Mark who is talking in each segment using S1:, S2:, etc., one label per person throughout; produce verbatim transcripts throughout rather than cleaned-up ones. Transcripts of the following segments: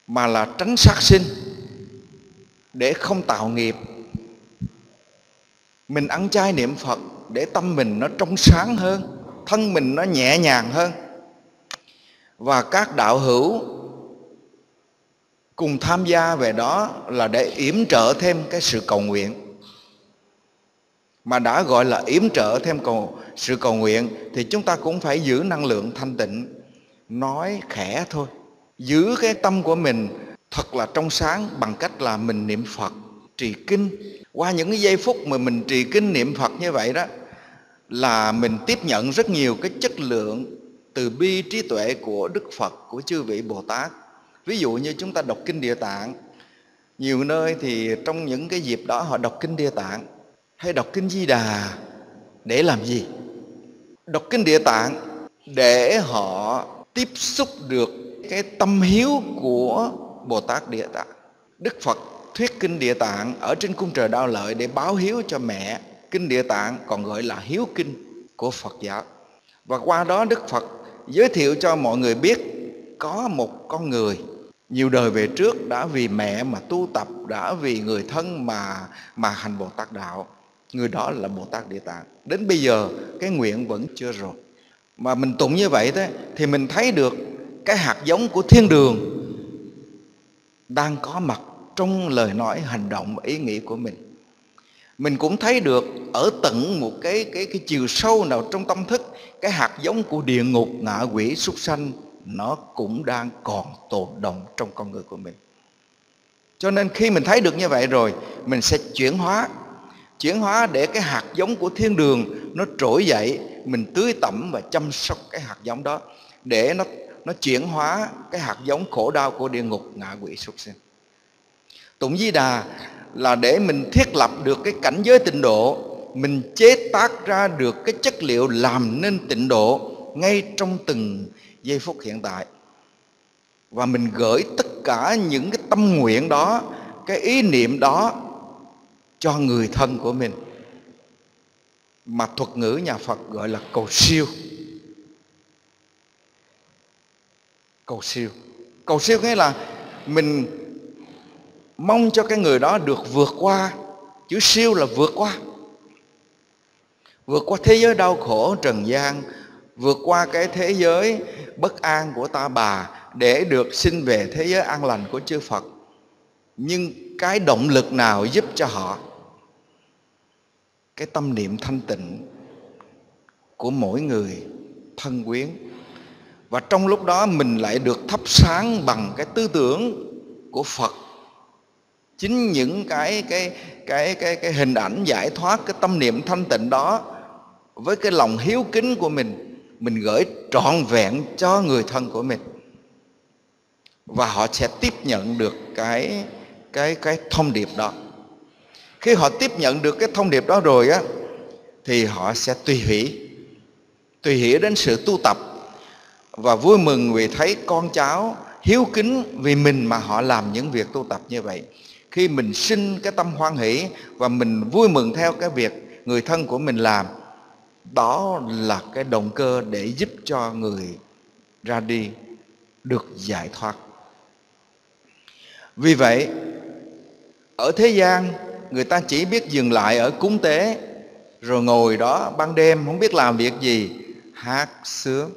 S1: mà là tránh sát sinh để không tạo nghiệp. Mình ăn chay niệm Phật để tâm mình nó trong sáng hơn, thân mình nó nhẹ nhàng hơn. Và các đạo hữu cùng tham gia về đó là để yểm trợ thêm cái sự cầu nguyện. Mà đã gọi là yểm trợ thêm cầu, sự cầu nguyện thì chúng ta cũng phải giữ năng lượng thanh tịnh, nói khẽ thôi, giữ cái tâm của mình thật là trong sáng bằng cách là mình niệm Phật, trì kinh. Qua những cái giây phút mà mình trì kinh niệm Phật như vậy đó, là mình tiếp nhận rất nhiều cái chất lượng từ bi trí tuệ của Đức Phật, của chư vị Bồ Tát. Ví dụ như chúng ta đọc kinh Địa Tạng, nhiều nơi thì trong những cái dịp đó họ đọc kinh Địa Tạng hay đọc kinh Di Đà để làm gì? Đọc kinh Địa Tạng để họ tiếp xúc được cái tâm hiếu của Bồ Tát Địa Tạng. Đức Phật thuyết kinh Địa Tạng ở trên cung trời Đao Lợi để báo hiếu cho mẹ. Kinh Địa Tạng còn gọi là hiếu kinh của Phật giáo. Và qua đó Đức Phật giới thiệu cho mọi người biết có một con người nhiều đời về trước đã vì mẹ mà tu tập, đã vì người thân mà mà hành Bồ Tát đạo. Người đó là Bồ Tát Địa Tạng. Đến bây giờ cái nguyện vẫn chưa rồi. Mà mình tụng như vậy thế thì mình thấy được cái hạt giống của thiên đường đang có mặt trong lời nói, hành động và ý nghĩ của mình. Mình cũng thấy được ở tận một cái, cái, cái chiều sâu nào trong tâm thức, cái hạt giống của địa ngục, ngạ quỷ, súc sanh nó cũng đang còn tồn động trong con người của mình. Cho nên khi mình thấy được như vậy rồi, mình sẽ chuyển hóa. Chuyển hóa để cái hạt giống của thiên đường nó trỗi dậy, mình tưới tẩm và chăm sóc cái hạt giống đó để nó, nó chuyển hóa cái hạt giống khổ đau của địa ngục, ngạ quỷ, súc sinh. Tụng Di Đà là để mình thiết lập được cái cảnh giới tịnh độ, mình chế tác ra được cái chất liệu làm nên tịnh độ ngay trong từng giây phút hiện tại. Và mình gửi tất cả những cái tâm nguyện đó, cái ý niệm đó cho người thân của mình, mà thuật ngữ nhà Phật gọi là cầu siêu. Cầu siêu Cầu siêu nghĩa là mình mong cho cái người đó được vượt qua. Chữ siêu là vượt qua. Vượt qua thế giới đau khổ trần gian, vượt qua cái thế giới bất an của ta bà để được sinh về thế giới an lành của chư Phật. Nhưng cái động lực nào giúp cho họ? Cái tâm niệm thanh tịnh của mỗi người thân quyến. Và trong lúc đó mình lại được thắp sáng bằng cái tư tưởng của Phật. Chính những cái cái cái cái cái hình ảnh giải thoát cái tâm niệm thanh tịnh đó, với cái lòng hiếu kính của mình, mình gửi trọn vẹn cho người thân của mình, và họ sẽ tiếp nhận được cái cái cái thông điệp đó. Khi họ tiếp nhận được cái thông điệp đó rồi á, thì họ sẽ tùy hỷ, tùy hỷ đến sự tu tập và vui mừng vì thấy con cháu hiếu kính vì mình mà họ làm những việc tu tập như vậy. Khi mình sinh cái tâm hoan hỷ và mình vui mừng theo cái việc người thân của mình làm, đó là cái động cơ để giúp cho người ra đi được giải thoát. Vì vậy, ở thế gian người ta chỉ biết dừng lại ở cúng tế, rồi ngồi đó ban đêm không biết làm việc gì, hát sướng.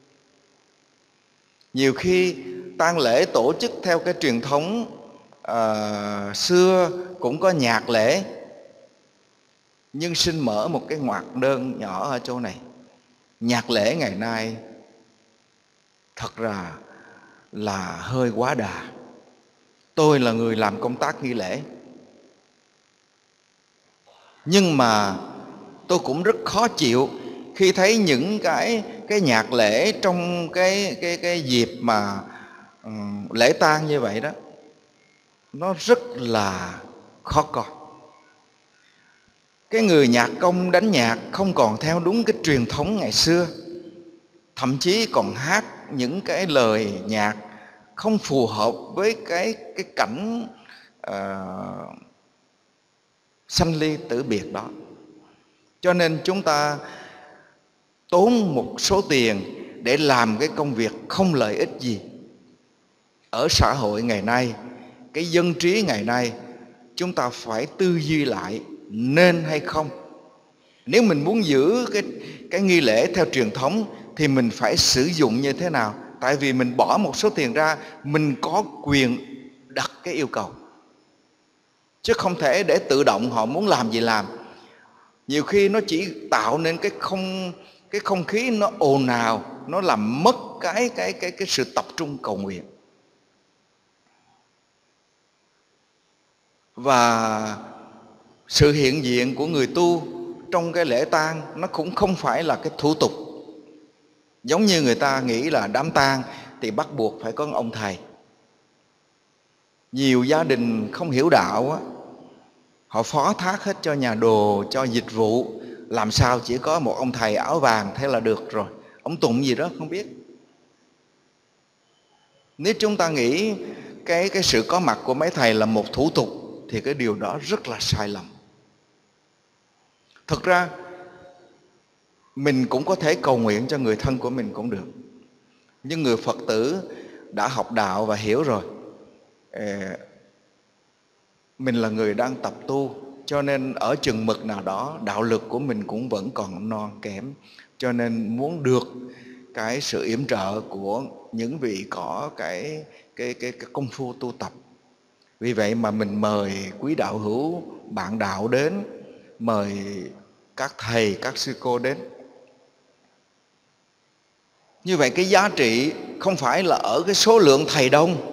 S1: Nhiều khi tang lễ tổ chức theo cái truyền thống uh, xưa cũng có nhạc lễ, nhưng xin mở một cái ngoặc đơn nhỏ ở chỗ này. Nhạc lễ ngày nay thật ra là hơi quá đà. Tôi là người làm công tác nghi lễ, nhưng mà tôi cũng rất khó chịu khi thấy những cái cái nhạc lễ trong cái cái cái dịp mà um, lễ tang như vậy đó, nó rất là khó coi. Cái người nhạc công đánh nhạc không còn theo đúng cái truyền thống ngày xưa, thậm chí còn hát những cái lời nhạc không phù hợp với cái cái cảnh uh, sanh ly tử biệt đó. Cho nên chúng ta tốn một số tiền để làm cái công việc không lợi ích gì. ở xã hội ngày nay, cái dân trí ngày nay, chúng ta phải tư duy lại nên hay không. Nếu mình muốn giữ cái, cái nghi lễ theo truyền thống thì mình phải sử dụng như thế nào? Tại vì mình bỏ một số tiền ra, mình có quyền đặt cái yêu cầu, chứ không thể để tự động họ muốn làm gì làm. Nhiều khi nó chỉ tạo nên cái không cái không khí nó ồn ào, nó làm mất cái cái cái cái sự tập trung cầu nguyện. Và sự hiện diện của người tu trong cái lễ tang nó cũng không phải là cái thủ tục. Giống như người ta nghĩ là đám tang thì bắt buộc phải có ông thầy. Nhiều gia đình không hiểu đạo á, họ phó thác hết cho nhà đồ, cho dịch vụ, làm sao chỉ có một ông thầy áo vàng thế là được rồi. Ông tụng gì đó không biết. Nếu chúng ta nghĩ cái, cái sự có mặt của mấy thầy là một thủ tục thì cái điều đó rất là sai lầm. Thực ra mình cũng có thể cầu nguyện cho người thân của mình cũng được. Nhưng người Phật tử đã học đạo và hiểu rồi, mình là người đang tập tu, cho nên ở chừng mực nào đó đạo lực của mình cũng vẫn còn non kém. Cho nên muốn được cái sự yểm trợ của những vị có cái, cái, cái, cái công phu tu tập. Vì vậy mà mình mời quý đạo hữu, bạn đạo đến, mời các thầy, các sư cô đến. Như vậy cái giá trị không phải là ở cái số lượng thầy đông,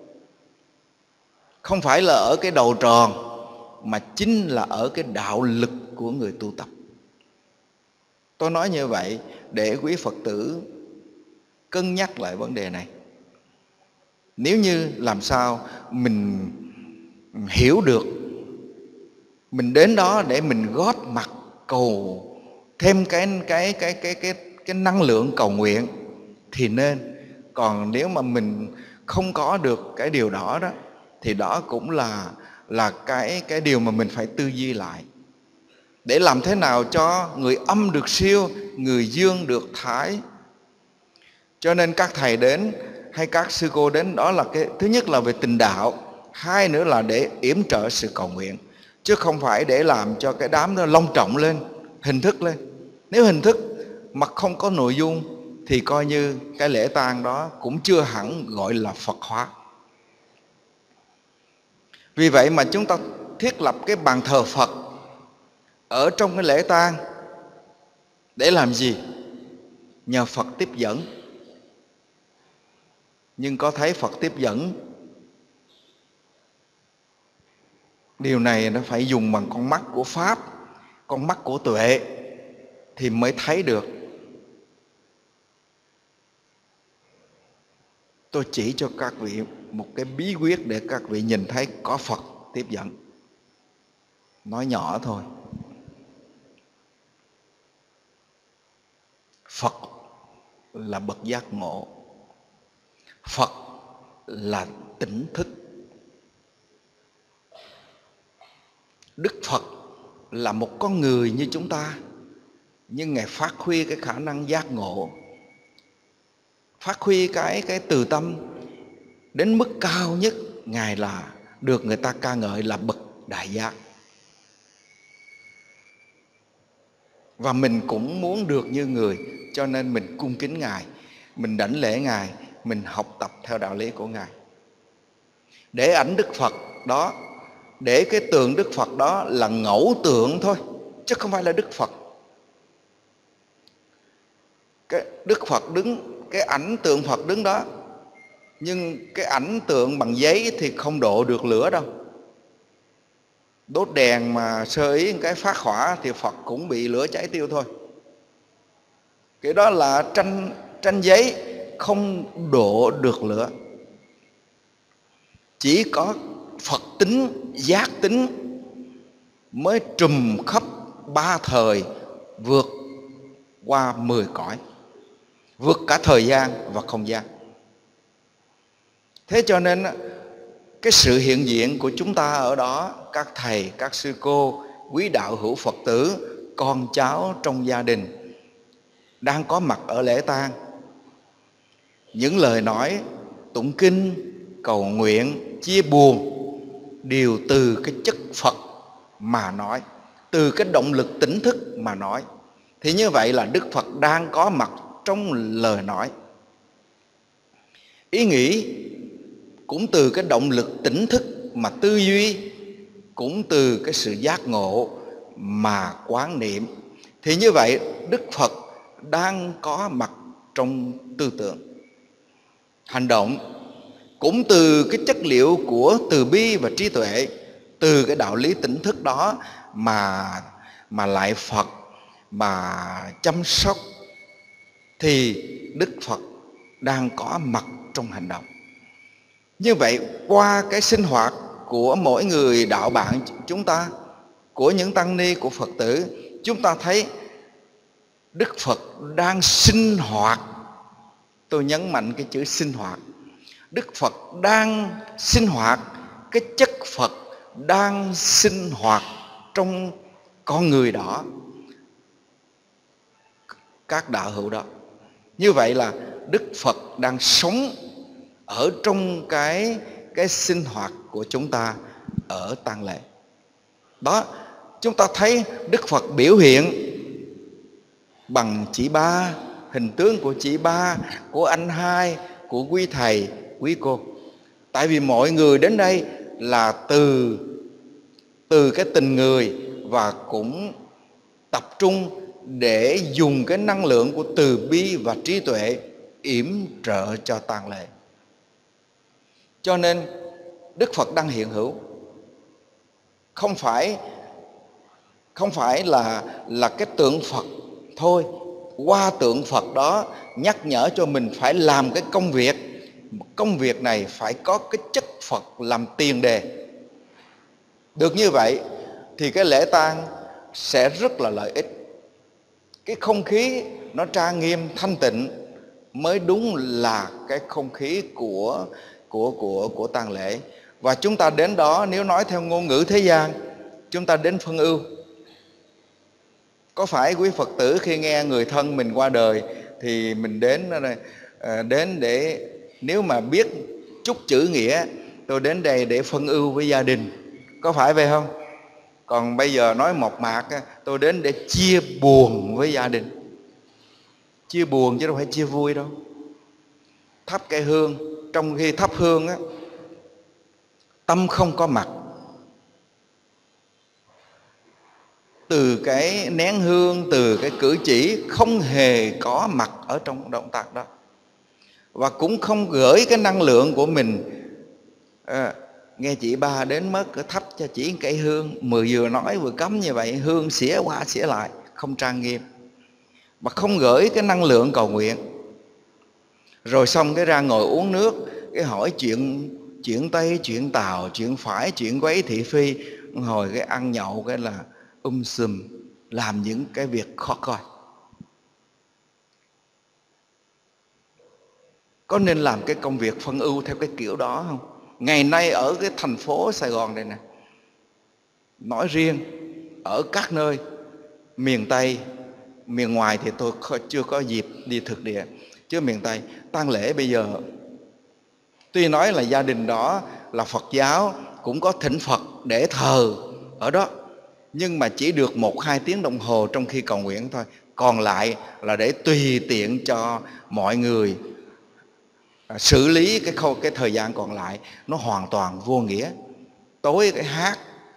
S1: không phải là ở cái đầu tròn, mà chính là ở cái đạo lực của người tu tập. Tôi nói như vậy để quý Phật tử cân nhắc lại vấn đề này. Nếu như làm sao mình hiểu được, mình đến đó để mình góp mặt cầu thêm cái cái cái cái cái cái năng lượng cầu nguyện thì nên. Còn nếu mà mình không có được cái điều đó đó thì đó cũng là là cái cái điều mà mình phải tư duy lại. Để làm thế nào cho người âm được siêu, người dương được thái. Cho nên các thầy đến hay các sư cô đến đó là cái thứ nhất là về tình đạo, hai nữa là để yểm trợ sự cầu nguyện, chứ không phải để làm cho cái đám nó long trọng lên, hình thức lên. Nếu hình thức mà không có nội dung thì coi như cái lễ tang đó cũng chưa hẳn gọi là Phật hóa. Vì vậy mà chúng ta thiết lập cái bàn thờ Phật ở trong cái lễ tang để làm gì? Nhờ Phật tiếp dẫn. Nhưng có thấy Phật tiếp dẫn, điều này nó phải dùng bằng con mắt của Pháp, con mắt của tuệ thì mới thấy được. Tôi chỉ cho các vị một cái bí quyết để các vị nhìn thấy có Phật tiếp dẫn. Nói nhỏ thôi. Phật là bậc giác ngộ. Phật là tỉnh thức. Đức Phật là một con người như chúng ta, nhưng Ngài phát huy cái khả năng giác ngộ, phát huy cái, cái từ tâm đến mức cao nhất. Ngài là được người ta ca ngợi là bậc đại giác. Và mình cũng muốn được như người, cho nên mình cung kính Ngài, mình đảnh lễ Ngài, mình học tập theo đạo lý của Ngài. Để ảnh Đức Phật đó, để cái tượng Đức Phật đó là ngẫu tượng thôi, chứ không phải là Đức Phật. Cái Đức Phật đứng, cái ảnh tượng Phật đứng đó, nhưng cái ảnh tượng bằng giấy thì không độ được lửa đâu. Đốt đèn mà sơ ý cái phát hỏa thì Phật cũng bị lửa cháy tiêu thôi. Cái đó là tranh, tranh giấy, không độ được lửa. Chỉ có Phật tính, giác tính mới trùm khắp ba thời, vượt qua mười cõi, vượt cả thời gian và không gian. Thế cho nên cái sự hiện diện của chúng ta ở đó, các thầy, các sư cô, quý đạo hữu Phật tử, con cháu trong gia đình đang có mặt ở lễ tang, những lời nói tụng kinh, cầu nguyện, chia buồn đều từ cái chất Phật mà nói, từ cái động lực tỉnh thức mà nói. Thì như vậy là Đức Phật đang có mặt trong lời nói. Ý nghĩ cũng từ cái động lực tỉnh thức mà tư duy, cũng từ cái sự giác ngộ mà quán niệm. Thì như vậy Đức Phật đang có mặt trong tư tưởng. Hành động cũng từ cái chất liệu của từ bi và trí tuệ, từ cái đạo lý tỉnh thức đó mà mà lại Phật mà chăm sóc. Thì Đức Phật đang có mặt trong hành động. Như vậy qua cái sinh hoạt của mỗi người đạo bạn chúng ta, của những tăng ni, của Phật tử, chúng ta thấy Đức Phật đang sinh hoạt. Tôi nhấn mạnh cái chữ sinh hoạt. Đức Phật đang sinh hoạt, cái chất Phật đang sinh hoạt trong con người đó, các đạo hữu đó. Như vậy là Đức Phật đang sống ở trong cái, cái sinh hoạt của chúng ta ở tang lễ. Đó, chúng ta thấy Đức Phật biểu hiện bằng chị ba, hình tướng của chị ba, của anh hai, của quý thầy, quý cô. Tại vì mọi người đến đây là từ, từ cái tình người, và cũng tập trung để dùng cái năng lượng của từ bi và trí tuệ yểm trợ cho tang lễ. Cho nên Đức Phật đang hiện hữu. Không phải Không phải là, là cái tượng Phật thôi. Qua tượng Phật đó nhắc nhở cho mình phải làm cái công việc. Công việc này phải có cái chất Phật làm tiền đề. Được như vậy thì cái lễ tang sẽ rất là lợi ích. Cái không khí nó trang nghiêm thanh tịnh mới đúng là cái không khí của của của của tang lễ. Và chúng ta đến đó, nếu nói theo ngôn ngữ thế gian, chúng ta đến phân ưu. Có phải quý Phật tử khi nghe người thân mình qua đời thì mình đến đến để, nếu mà biết chút chữ nghĩa, tôi đến đây để phân ưu với gia đình, có phải vậy không? Còn bây giờ nói mộc mạc, tôi đến để chia buồn với gia đình. Chia buồn chứ đâu phải chia vui đâu. Thắp cây hương, trong khi thắp hương á, tâm không có mặt. Từ cái nén hương, từ cái cử chỉ không hề có mặt ở trong động tác đó. Và cũng không gửi cái năng lượng của mình. à, Nghe chị ba đến mất thắp cho chỉ cây hương, mười vừa nói vừa cấm như vậy, hương xỉa qua xỉa lại, không trang nghiêm, mà không gửi cái năng lượng cầu nguyện. Rồi xong cái ra ngồi uống nước, cái hỏi chuyện chuyện Tây, chuyện Tàu, chuyện phải, chuyện quấy thị phi, hồi cái ăn nhậu cái là um sùm, làm những cái việc khó coi. Có nên làm cái công việc phân ưu theo cái kiểu đó không? Ngày nay ở cái thành phố Sài Gòn này nè, nói riêng ở các nơi miền Tây, miền ngoài thì tôi chưa có dịp đi thực địa, chứ miền Tây tang lễ bây giờ, tuy nói là gia đình đó là Phật giáo, cũng có thỉnh Phật để thờ ở đó, nhưng mà chỉ được một hai tiếng đồng hồ trong khi cầu nguyện thôi. Còn lại là để tùy tiện cho mọi người xử lý cái khâu, cái thời gian còn lại nó hoàn toàn vô nghĩa. Tối cái hát,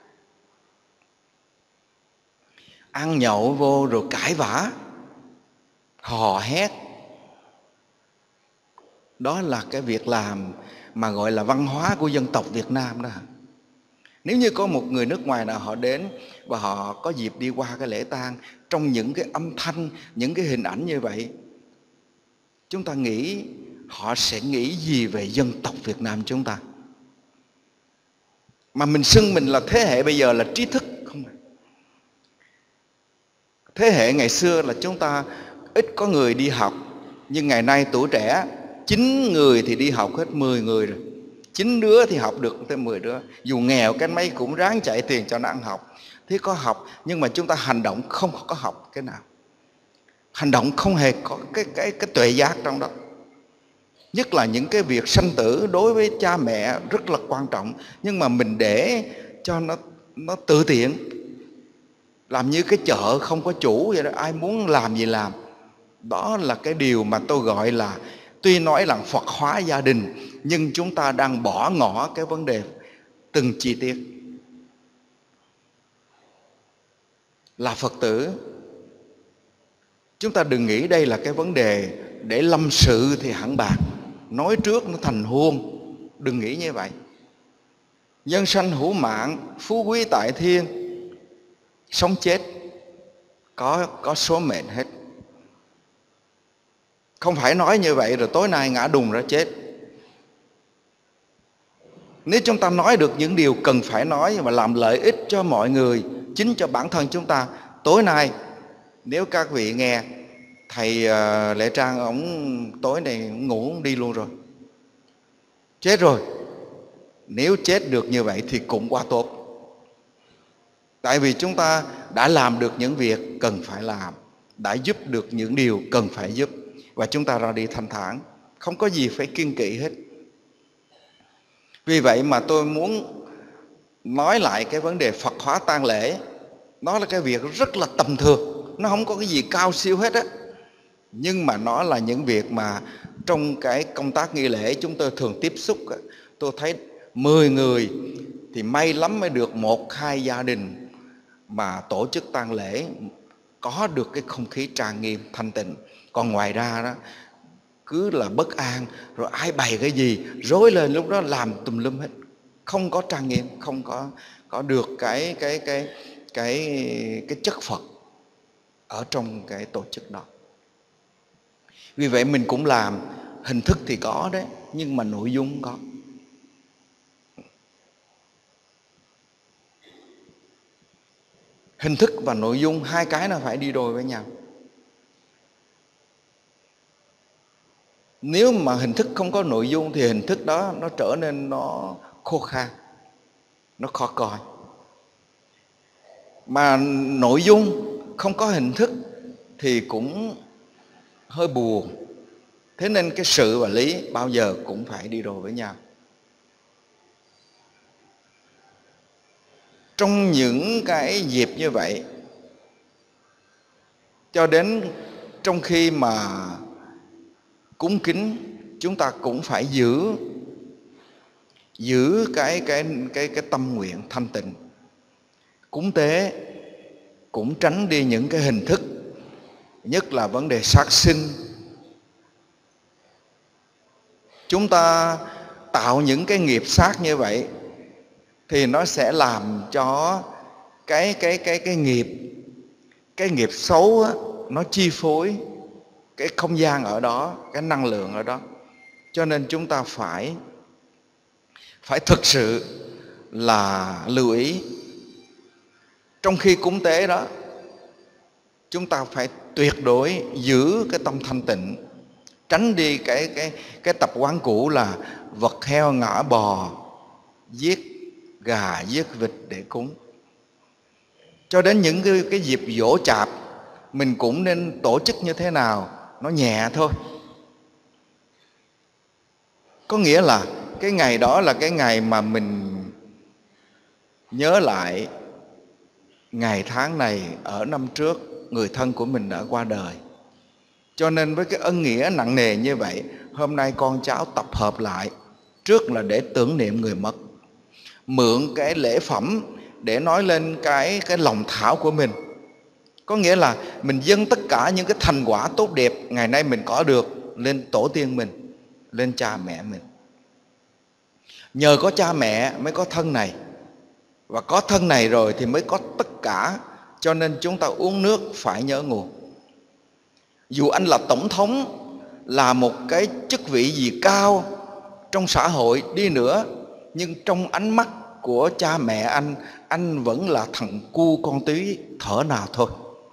S1: ăn nhậu vô rồi cãi vã, hò hét. Đó là cái việc làm mà gọi là văn hóa của dân tộc Việt Nam đó. Nếu như có một người nước ngoài nào họ đến và họ có dịp đi qua cái lễ tang trong những cái âm thanh, những cái hình ảnh như vậy, chúng ta nghĩ họ sẽ nghĩ gì về dân tộc Việt Nam chúng ta? Mà mình xưng mình là thế hệ bây giờ là trí thức không? Thế hệ ngày xưa là chúng ta ít có người đi học, nhưng ngày nay tuổi trẻ chín người thì đi học hết mười người rồi. Chín đứa thì học được tới mười đứa. Dù nghèo cái mấy cũng ráng chạy tiền cho nó ăn học. Thế có học, nhưng mà chúng ta hành động không có học cái nào. Hành động không hề có cái, cái, cái tuệ giác trong đó. Nhất là những cái việc sanh tử đối với cha mẹ rất là quan trọng, nhưng mà mình để cho nó nó tự tiện, làm như cái chợ không có chủ vậy đó, ai muốn làm gì làm. Đó là cái điều mà tôi gọi là, tuy nói là Phật hóa gia đình, nhưng chúng ta đang bỏ ngỏ cái vấn đề từng chi tiết. Là Phật tử, chúng ta đừng nghĩ đây là cái vấn đề để lâm sự thì hẳn bạc, nói trước nó thành hôn. Đừng nghĩ như vậy. Nhân sanh hữu mạng, phú quý tại thiên, sống chết có có số mệnh hết. Không phải nói như vậy rồi tối nay ngã đùng ra chết. Nếu chúng ta nói được những điều cần phải nói và làm lợi ích cho mọi người, chính cho bản thân chúng ta, tối nay nếu các vị nghe thầy uh, Lệ Trang, ổng tối này ngủ đi luôn rồi, chết rồi. Nếu chết được như vậy thì cũng quá tốt. Tại vì chúng ta đã làm được những việc cần phải làm, đã giúp được những điều cần phải giúp, và chúng ta ra đi thanh thản, không có gì phải kiêng kỵ hết. Vì vậy mà tôi muốn nói lại cái vấn đề Phật hóa tang lễ. Nó là cái việc rất là tầm thường, nó không có cái gì cao siêu hết á. Nhưng mà nó là những việc mà trong cái công tác nghi lễ chúng tôi thường tiếp xúc. Tôi thấy mười người thì may lắm mới được một hai gia đình mà tổ chức tang lễ có được cái không khí trang nghiêm thanh tịnh. Còn ngoài ra đó cứ là bất an, rồi ai bày cái gì rối lên, lúc đó làm tùm lum hết, không có trang nghiêm, không có có được cái cái cái cái cái chất Phật ở trong cái tổ chức đó. Vì vậy mình cũng làm, hình thức thì có đấy, nhưng mà nội dung không có. Hình thức và nội dung hai cái nó phải đi đôi với nhau. Nếu mà hình thức không có nội dung thì hình thức đó nó trở nên nó khô khan, nó khó coi. Mà nội dung không có hình thức thì cũng hơi buồn. Thế nên cái sự và lý bao giờ cũng phải đi đôi với nhau. Trong những cái dịp như vậy, cho đến trong khi mà cúng kính, chúng ta cũng phải giữ giữ cái cái cái cái tâm nguyện thanh tịnh. Cúng tế cũng tránh đi những cái hình thức, nhất là vấn đề sát sinh. Chúng ta tạo những cái nghiệp sát như vậy thì nó sẽ làm cho cái cái cái cái nghiệp cái nghiệp xấu á, nó chi phối cái không gian ở đó, cái năng lượng ở đó. Cho nên chúng ta phải phải thực sự là lưu ý. Trong khi cúng tế đó, chúng ta phải tuyệt đối giữ cái tâm thanh tịnh, tránh đi cái cái cái tập quán cũ là vật heo ngã bò, giết gà giết vịt để cúng. Cho đến những cái, cái dịp giỗ chạp, mình cũng nên tổ chức như thế nào nó nhẹ thôi. Có nghĩa là cái ngày đó là cái ngày mà mình nhớ lại ngày tháng này ở năm trước người thân của mình đã qua đời. Cho nên với cái ân nghĩa nặng nề như vậy, hôm nay con cháu tập hợp lại, trước là để tưởng niệm người mất, mượn cái lễ phẩm để nói lên cái cái lòng thảo của mình. Có nghĩa là mình dâng tất cả những cái thành quả tốt đẹp ngày nay mình có được lên tổ tiên mình, lên cha mẹ mình. Nhờ có cha mẹ mới có thân này, và có thân này rồi thì mới có tất cả. Cho nên chúng ta uống nước phải nhớ nguồn. Dù anh là tổng thống, là một cái chức vị gì cao trong xã hội đi nữa, nhưng trong ánh mắt của cha mẹ anh, anh vẫn là thằng cu con tí thở nào thôi.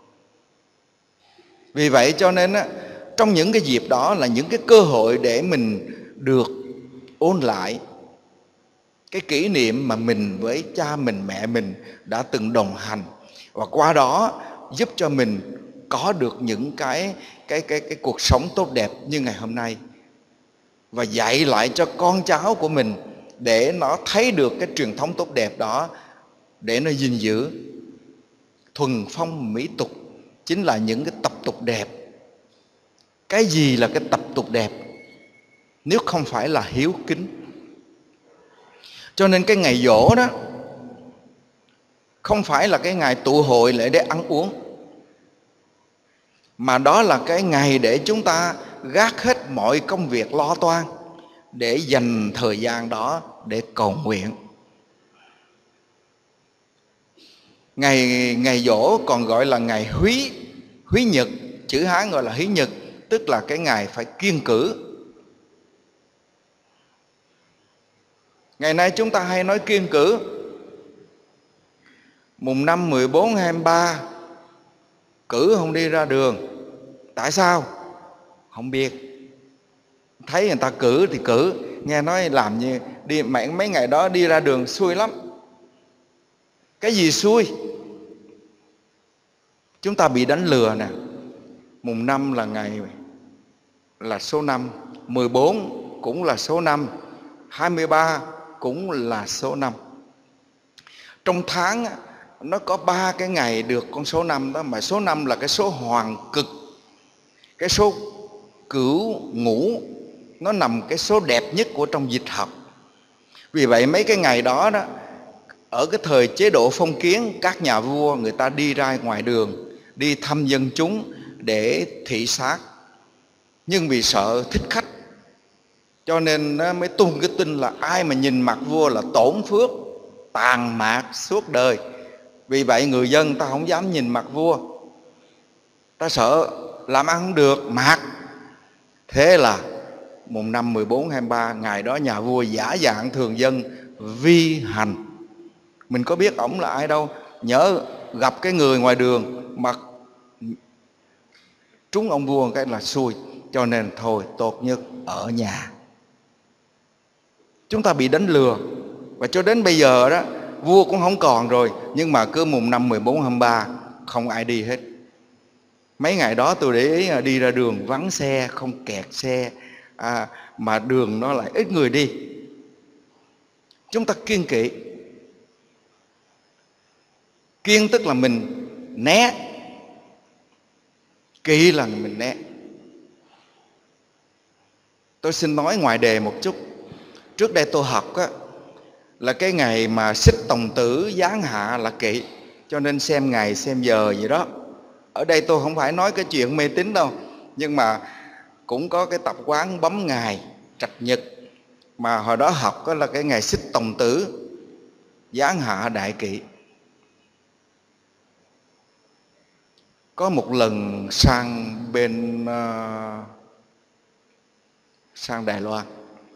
S1: Vì vậy cho nên á, trong những cái dịp đó là những cái cơ hội để mình được ôn lại cái kỷ niệm mà mình với cha mình, mẹ mình đã từng đồng hành, và qua đó giúp cho mình có được những cái cái cái cái cuộc sống tốt đẹp như ngày hôm nay. và dạy lại cho con cháu của mình để nó thấy được cái truyền thống tốt đẹp đó, để nó gìn giữ. Thuần phong mỹ tục chính là những cái tập tục đẹp. Cái gì là cái tập tục đẹp nếu không phải là hiếu kính? Cho nên cái ngày giỗ đó không phải là cái ngày tụ hội lại để ăn uống, mà đó là cái ngày để chúng ta gác hết mọi công việc lo toan để dành thời gian đó để cầu nguyện. Ngày ngày giỗ còn gọi là ngày húy, húy nhật, chữ Hán gọi là húy nhật, tức là cái ngày phải kiêng cữ. Ngày nay chúng ta hay nói kiêng cữ, mùng năm, mười bốn, hai mươi ba cử không đi ra đường. Tại sao? Không biết. Thấy người ta cử thì cử, nghe nói làm như đi mấy, mấy ngày đó đi ra đường xui lắm. Cái gì xui? Chúng ta bị đánh lừa nè. Mùng năm là ngày là số năm, mười bốn cũng là số năm, hai mươi ba cũng là số năm. Trong tháng nó có ba cái ngày được con số năm đó, mà số năm là cái số hoàng cực, cái số cửu ngũ, nó nằm cái số đẹp nhất của trong dịch học. Vì vậy mấy cái ngày đó đó, ở cái thời chế độ phong kiến, các nhà vua người ta đi ra ngoài đường, đi thăm dân chúng để thị sát. Nhưng vì sợ thích khách, cho nên nó mới tung cái tin là ai mà nhìn mặt vua là tổn phước, tàn mạt suốt đời. Vì vậy người dân ta không dám nhìn mặt vua, ta sợ làm ăn không được, mạt. Thế là mùng năm, mười bốn, hai mươi ba, ngày đó nhà vua giả dạng thường dân vi hành. Mình có biết ổng là ai đâu, nhớ gặp cái người ngoài đường mà trúng ông vua cái là xui. Cho nên thôi tốt nhất ở nhà. Chúng ta bị đánh lừa. Và cho đến bây giờ đó, vua cũng không còn rồi, nhưng mà cứ mùng năm, mười bốn, hai mươi ba không ai đi hết. Mấy ngày đó tôi để ý đi ra đường vắng xe, không kẹt xe, à, mà đường nó lại ít người đi. Chúng ta kiêng kỵ. Kiêng tức là mình né, kỵ là mình né. Tôi xin nói ngoài đề một chút. Trước đây tôi học á, là cái ngày mà xích tòng tử giáng hạ là kỵ, cho nên xem ngày xem giờ gì đó. Ở đây tôi không phải nói cái chuyện mê tín đâu, nhưng mà cũng có cái tập quán bấm ngày trạch nhật. Mà hồi đó học đó là cái ngày xích tòng tử giáng hạ đại kỵ. Có một lần sang bên uh, sang Đài Loan,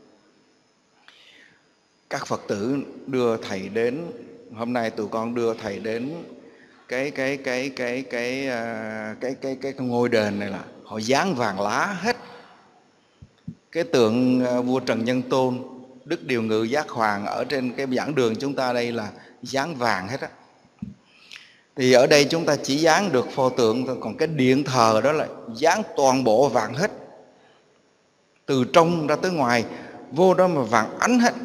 S1: các Phật tử đưa thầy đến. Hôm nay tụi con đưa thầy đến cái cái cái cái cái cái cái cái, cái, cái ngôi đền này, là họ dán vàng lá hết. Cái tượng vua Trần Nhân Tôn, Đức Điều Ngự Giác Hoàng ở trên cái giảng đường chúng ta đây là dán vàng hết á. Thì ở đây chúng ta chỉ dán được pho tượng thôi, còn cái điện thờ đó là dán toàn bộ vàng hết, từ trong ra tới ngoài, vô đó mà vàng ánh hết.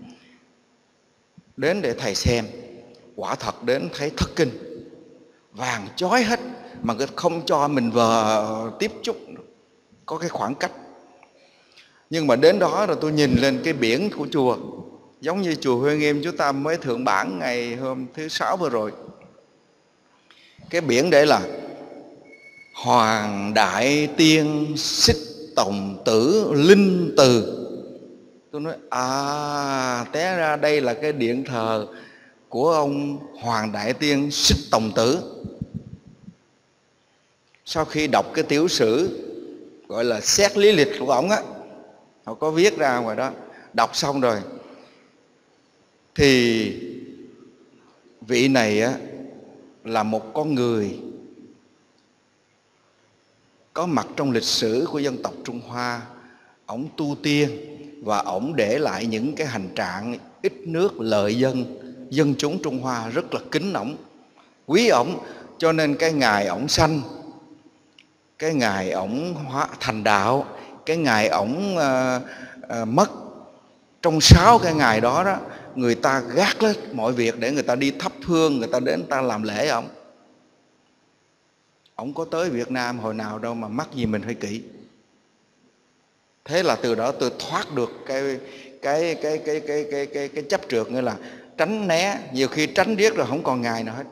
S1: Đến để thầy xem, quả thật đến thấy thất kinh, vàng chói hết, mà không cho mình vờ tiếp chút, có cái khoảng cách. Nhưng mà đến đó rồi tôi nhìn lên cái biển của chùa, giống như chùa Huệ Nghiêm chúng ta mới thượng bản ngày hôm thứ sáu vừa rồi. Cái biển để là Hoàng Đại Tiên Xích Tòng Tử Linh Từ. Tôi nói à, té ra đây là cái điện thờ của ông Hoàng Đại Tiên Xích Tòng Tử. Sau khi đọc cái tiểu sử gọi là xét lý lịch của ông á, họ có viết ra ngoài đó, đọc xong rồi thì vị này á là một con người có mặt trong lịch sử của dân tộc Trung Hoa. Ổng tu tiên và ổng để lại những cái hành trạng ít nước lợi dân. Dân chúng Trung Hoa rất là kính ổng, quý ổng. Cho nên cái ngày ổng sanh, cái ngày ổng hóa thành đạo, cái ngày ổng uh, à, mất trong sáu cái ngày đó đó, người ta gác lên mọi việc để người ta đi thắp hương, người ta đến người ta làm lễ ông. Ông có tới Việt Nam hồi nào đâu mà mắc gì mình phải kỵ. Thế là từ đó tôi thoát được cái cái cái cái cái cái cái, cái chấp trượt, nghĩa là tránh né, nhiều khi tránh riết rồi không còn ngày nào hết.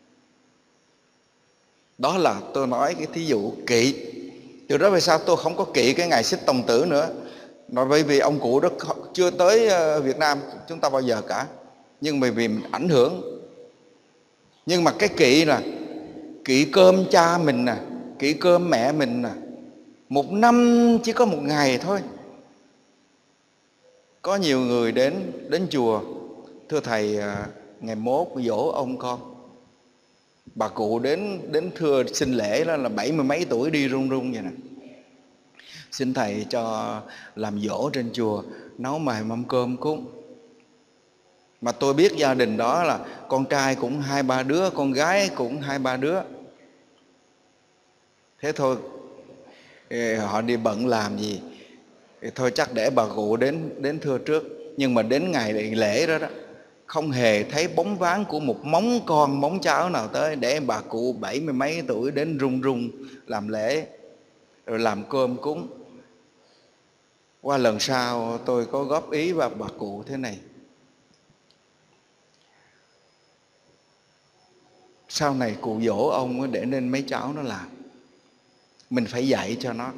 S1: Đó là tôi nói cái thí dụ kỵ. Từ đó về sau tôi không có kỵ cái ngày Xích Tòng Tử nữa. Nói bởi vì ông cụ đó chưa tới Việt Nam chúng ta bao giờ cả, nhưng mà vì mình ảnh hưởng. Nhưng mà cái kỵ là kỵ cơm cha mình nè, kỵ cơm mẹ mình nè, một năm chỉ có một ngày thôi. Có nhiều người đến đến chùa, thưa thầy ngày mốt dỗ ông con. Bà cụ đến đến thưa xin lễ đó là bảy mươi mấy tuổi đi run run vậy nè. Xin thầy cho làm dỗ trên chùa, nấu mài mâm cơm cúng. Mà tôi biết gia đình đó là con trai cũng hai ba đứa, con gái cũng hai ba đứa. Thế thôi, họ đi bận làm gì, thôi chắc để bà cụ đến đến thưa trước. Nhưng mà đến ngày lễ đó đó, không hề thấy bóng váng của một móng con móng cháu nào tới, để bà cụ bảy mươi mấy tuổi đến run run làm lễ rồi làm cơm cúng. Qua lần sau tôi có góp ý vào bà cụ thế này: sau này cụ dỗ ông để nên mấy cháu nó làm, mình phải dạy cho nó.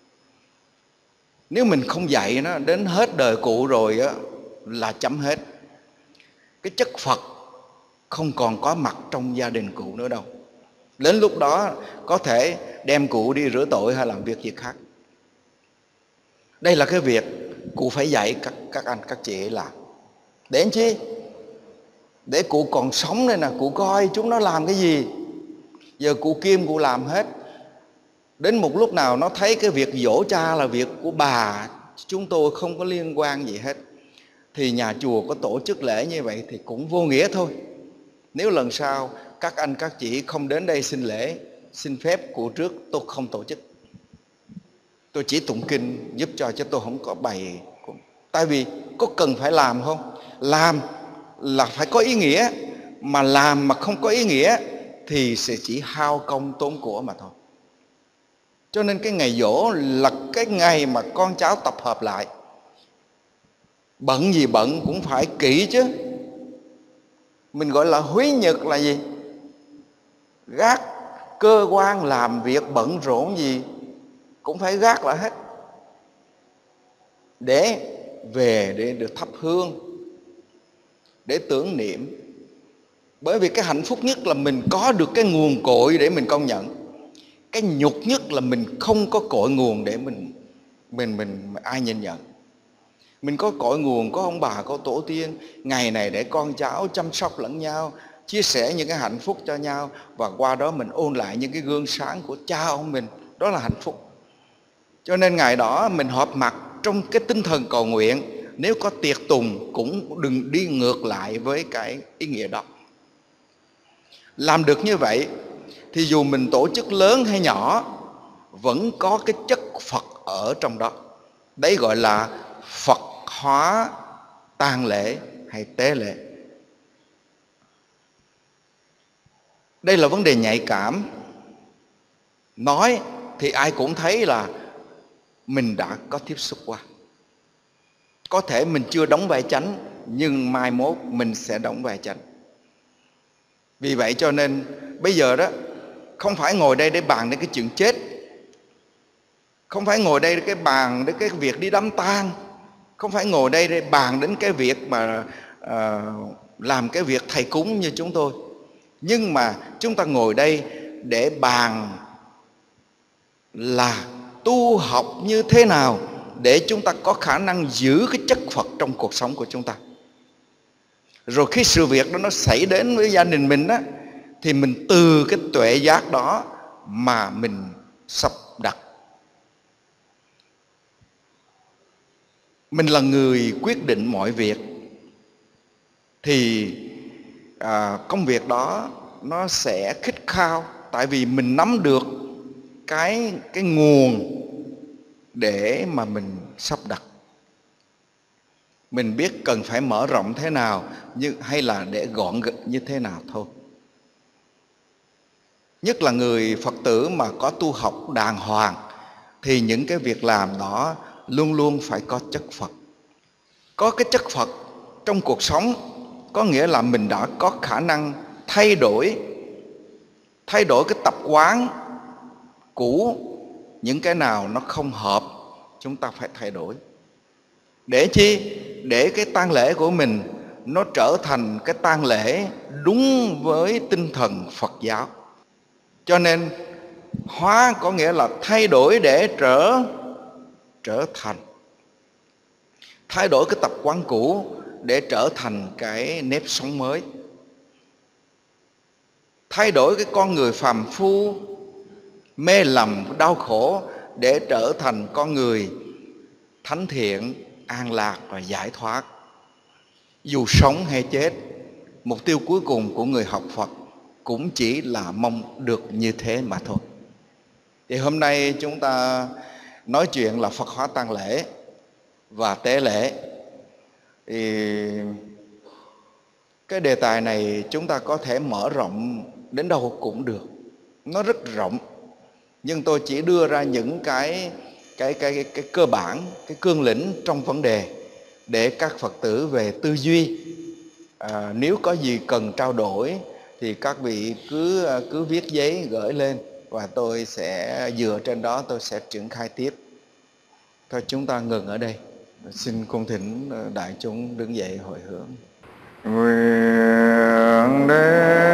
S1: Nếu mình không dạy nó, đến hết đời cụ rồi á là chấm hết. Cái chất Phật không còn có mặt trong gia đình cụ nữa đâu. Đến lúc đó có thể đem cụ đi rửa tội hay làm việc gì khác. Đây là cái việc cụ phải dạy các, các anh các chị làm. Để làm chi? Để cụ còn sống đây nè, cụ coi chúng nó làm cái gì. Giờ cụ kiêm cụ làm hết. Đến một lúc nào nó thấy cái việc dỗ cha là việc của bà, chúng tôi không có liên quan gì hết, thì nhà chùa có tổ chức lễ như vậy thì cũng vô nghĩa thôi. Nếu lần sau các anh các chị không đến đây xin lễ, xin phép cụ trước, tôi không tổ chức. Tôi chỉ tụng kinh giúp cho, chứ tôi không có bày. Tại vì có cần phải làm không? Làm là phải có ý nghĩa. Mà làm mà không có ý nghĩa thì sẽ chỉ hao công tốn của mà thôi. Cho nên cái ngày giỗ là cái ngày mà con cháu tập hợp lại. Bận gì bận cũng phải kỹ chứ. Mình gọi là húy nhật là gì? Gác cơ quan làm việc bận rộn gì cũng phải gác lại hết, để về để được thắp hương, để tưởng niệm. Bởi vì cái hạnh phúc nhất là mình có được cái nguồn cội để mình công nhận. Cái nhục nhất là mình không có cội nguồn để mình mình mình ai nhìn nhận. Mình có cội nguồn, có ông bà, có tổ tiên, ngày này để con cháu chăm sóc lẫn nhau, chia sẻ những cái hạnh phúc cho nhau, và qua đó mình ôn lại những cái gương sáng của cha ông mình. Đó là hạnh phúc. Cho nên ngày đó mình họp mặt trong cái tinh thần cầu nguyện. Nếu có tiệc tùng cũng đừng đi ngược lại với cái ý nghĩa đó. Làm được như vậy thì dù mình tổ chức lớn hay nhỏ vẫn có cái chất Phật ở trong đó. Đấy gọi là Phật hóa tang lễ hay tế lễ. Đây là vấn đề nhạy cảm. Nói thì ai cũng thấy là mình đã có tiếp xúc qua. Có thể mình chưa đóng vai chánh, nhưng mai mốt mình sẽ đóng vai chánh. Vì vậy cho nên bây giờ đó, không phải ngồi đây để bàn đến cái chuyện chết, không phải ngồi đây để cái bàn đến cái việc đi đám tang, không phải ngồi đây để bàn đến cái việc mà uh, làm cái việc thầy cúng như chúng tôi. Nhưng mà chúng ta ngồi đây để bàn là tu học như thế nào để chúng ta có khả năng giữ cái chất Phật trong cuộc sống của chúng ta. Rồi khi sự việc đó nó xảy đến với gia đình mình á, thì mình từ cái tuệ giác đó mà mình sắp đặt. Mình là người quyết định mọi việc, thì à, công việc đó nó sẽ khích khao. Tại vì mình nắm được cái, cái nguồn để mà mình sắp đặt. Mình biết cần phải mở rộng thế nào, nhưng hay là để gọn như thế nào thôi. Nhất là người Phật tử mà có tu học đàng hoàng thì những cái việc làm đó luôn luôn phải có chất Phật. Có cái chất Phật trong cuộc sống có nghĩa là mình đã có khả năng thay đổi thay đổi cái tập quán cũ. Những cái nào nó không hợp chúng ta phải thay đổi. Để chi? Để cái tang lễ của mình nó trở thành cái tang lễ đúng với tinh thần Phật giáo. Cho nên hóa có nghĩa là thay đổi để trở trở thành. Thay đổi cái tập quán cũ để trở thành cái nếp sống mới. Thay đổi cái con người phàm phu mê lầm đau khổ để trở thành con người thánh thiện, an lạc và giải thoát. Dù sống hay chết, mục tiêu cuối cùng của người học Phật cũng chỉ là mong được như thế mà thôi. Thì hôm nay chúng ta nói chuyện là Phật hóa tang lễ và tế lễ. Thì cái đề tài này chúng ta có thể mở rộng đến đâu cũng được. Nó rất rộng. Nhưng tôi chỉ đưa ra những cái cái cái cái, cái cơ bản, cái cương lĩnh trong vấn đề để các Phật tử về tư duy. À, nếu có gì cần trao đổi thì các vị cứ cứ viết giấy gửi lên và tôi sẽ dựa trên đó tôi sẽ triển khai tiếp. Thôi chúng ta ngừng ở đây. Xin cung thỉnh đại chúng đứng dậy hồi hướng. Nguyện đế